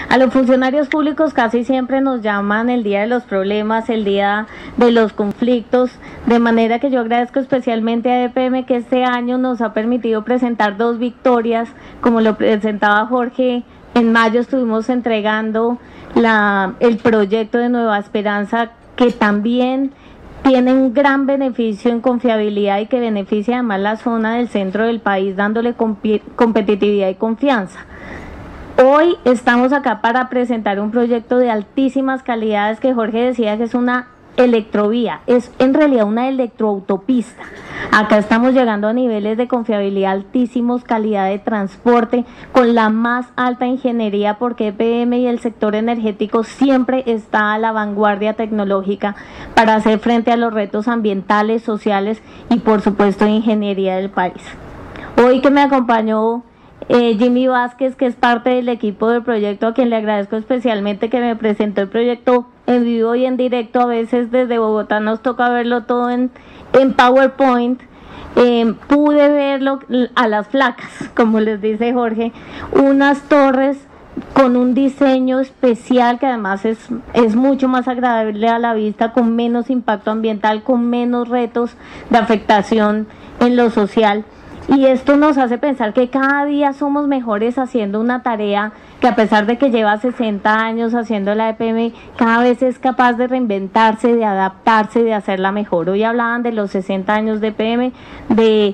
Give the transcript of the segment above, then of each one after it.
A los funcionarios públicos casi siempre nos llaman el día de los problemas, el día de los conflictos, de manera que yo agradezco especialmente a EPM que este año nos ha permitido presentar 2 victorias, como lo presentaba Jorge. En mayo estuvimos entregando el proyecto de Nueva Esperanza, que también tiene un gran beneficio en confiabilidad y que beneficia además la zona del centro del país, dándole competitividad y confianza. Hoy estamos acá para presentar un proyecto de altísimas calidades que Jorge decía que es una electrovía, es en realidad una electroautopista. Acá estamos llegando a niveles de confiabilidad altísimos, calidad de transporte, con la más alta ingeniería, porque EPM y el sector energético siempre está a la vanguardia tecnológica para hacer frente a los retos ambientales, sociales y por supuesto de ingeniería del país. Hoy que me acompañó Jimmy Vázquez, que es parte del equipo del proyecto, a quien le agradezco especialmente que me presentó el proyecto en vivo y en directo. A veces desde Bogotá nos toca verlo todo en PowerPoint. Pude verlo a las flacas, como les dice Jorge, unas torres con un diseño especial que además es mucho más agradable a la vista, con menos impacto ambiental, con menos retos de afectación en lo social. Y esto nos hace pensar que cada día somos mejores haciendo una tarea que, a pesar de que lleva 60 años haciendo la EPM, cada vez es capaz de reinventarse, de adaptarse, de hacerla mejor. Hoy hablaban de los 60 años de EPM, de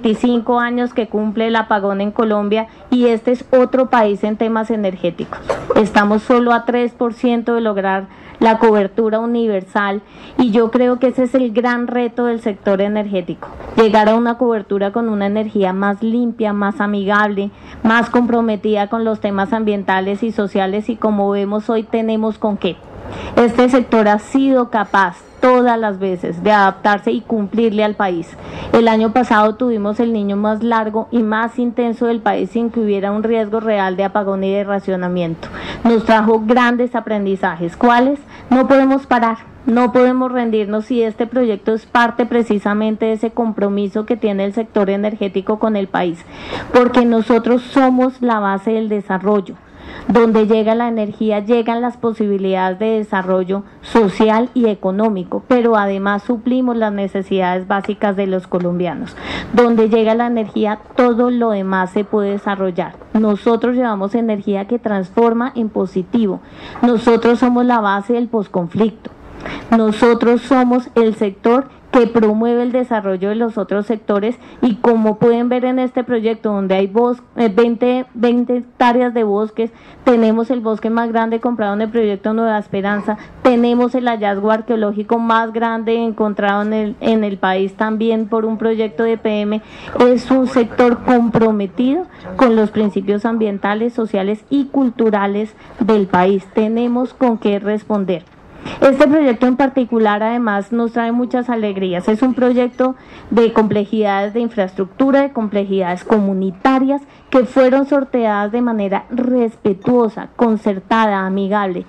25 años que cumple el apagón en Colombia, y este es otro país en temas energéticos. Estamos solo a 3% de lograr la cobertura universal, y yo creo que ese es el gran reto del sector energético, llegar a una cobertura con una energía más limpia, más amigable, más comprometida con los temas ambientales y sociales, y como vemos hoy tenemos con qué. Este sector ha sido capaz todas las veces de adaptarse y cumplirle al país. El año pasado tuvimos el Niño más largo y más intenso del país sin que hubiera un riesgo real de apagón y de racionamiento. Nos trajo grandes aprendizajes. ¿Cuáles? No podemos parar, no podemos rendirnos, y este proyecto es parte precisamente de ese compromiso que tiene el sector energético con el país, porque nosotros somos la base del desarrollo. Donde llega la energía, llegan las posibilidades de desarrollo social y económico, pero además suplimos las necesidades básicas de los colombianos. Donde llega la energía, todo lo demás se puede desarrollar. Nosotros llevamos energía que transforma en positivo. Nosotros somos la base del posconflicto. Nosotros somos el sector que promueve el desarrollo de los otros sectores, y como pueden ver en este proyecto, donde hay 20 hectáreas de bosques, tenemos el bosque más grande comprado en el proyecto Nueva Esperanza, tenemos el hallazgo arqueológico más grande encontrado en el país también por un proyecto de EPM. Es un sector comprometido con los principios ambientales, sociales y culturales del país. Tenemos con qué responder. Este proyecto en particular además nos trae muchas alegrías. Es un proyecto de complejidades de infraestructura, de complejidades comunitarias, que fueron sorteadas de manera respetuosa, concertada, amigable.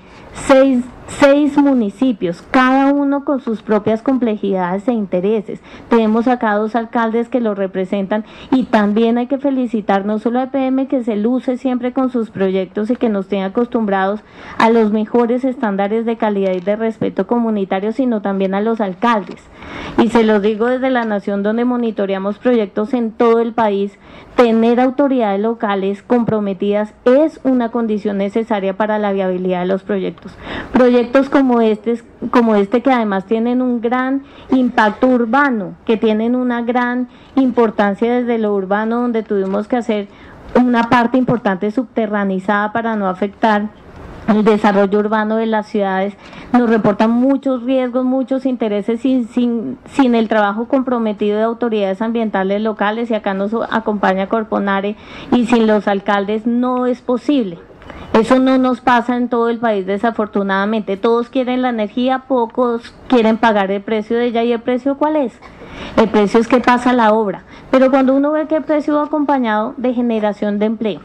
Seis municipios, cada uno con sus propias complejidades e intereses. Tenemos acá 2 alcaldes que lo representan, y también hay que felicitar no solo a EPM, que se luce siempre con sus proyectos y que nos tiene acostumbrados a los mejores estándares de calidad y de respeto comunitario, sino también a los alcaldes. Y se los digo desde la Nación, donde monitoreamos proyectos en todo el país, tener autoridades locales comprometidas es una condición necesaria para la viabilidad de los proyectos. Proyectos como este que además tienen un gran impacto urbano, que tienen una gran importancia desde lo urbano, donde tuvimos que hacer una parte importante subterranizada para no afectar el desarrollo urbano de las ciudades. Nos reportan muchos riesgos, muchos intereses sin el trabajo comprometido de autoridades ambientales locales, y acá nos acompaña Corponare, y sin los alcaldes no es posible. Eso no nos pasa en todo el país, desafortunadamente. Todos quieren la energía, pocos quieren pagar el precio de ella. ¿Y el precio cuál es? El precio es que pasa la obra. Pero cuando uno ve que el precio va acompañado de generación de empleo,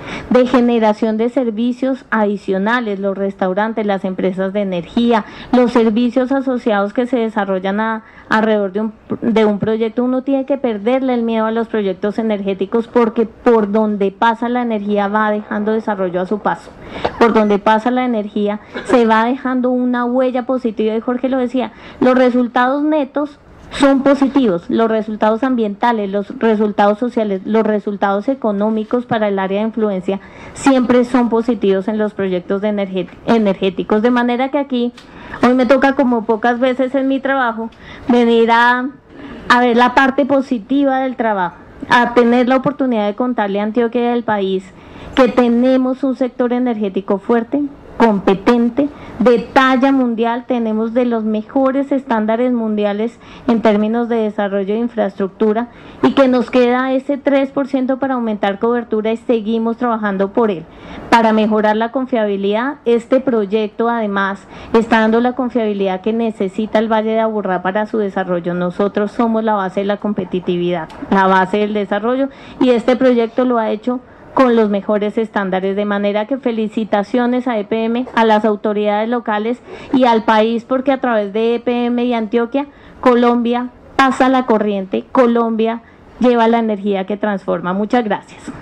de generación de servicios adicionales, los restaurantes, las empresas de energía, los servicios asociados que se desarrollan alrededor de un proyecto. Uno tiene que perderle el miedo a los proyectos energéticos, porque por donde pasa la energía va dejando desarrollo a su paso. Por donde pasa la energía se va dejando una huella positiva, y Jorge lo decía, los resultados netos son positivos, los resultados ambientales, los resultados sociales, los resultados económicos para el área de influencia siempre son positivos en los proyectos energéticos, de manera que aquí hoy me toca, como pocas veces en mi trabajo, venir a ver la parte positiva del trabajo, a tener la oportunidad de contarle a Antioquia y al país que tenemos un sector energético fuerte, competente, de talla mundial, tenemos de los mejores estándares mundiales en términos de desarrollo de infraestructura, y que nos queda ese 3% para aumentar cobertura, y seguimos trabajando por él. Para mejorar la confiabilidad, este proyecto además está dando la confiabilidad que necesita el Valle de Aburrá para su desarrollo. Nosotros somos la base de la competitividad, la base del desarrollo, y este proyecto lo ha hecho con los mejores estándares, de manera que felicitaciones a EPM, a las autoridades locales y al país, porque a través de EPM y Antioquia, Colombia pasa la corriente, Colombia lleva la energía que transforma. Muchas gracias.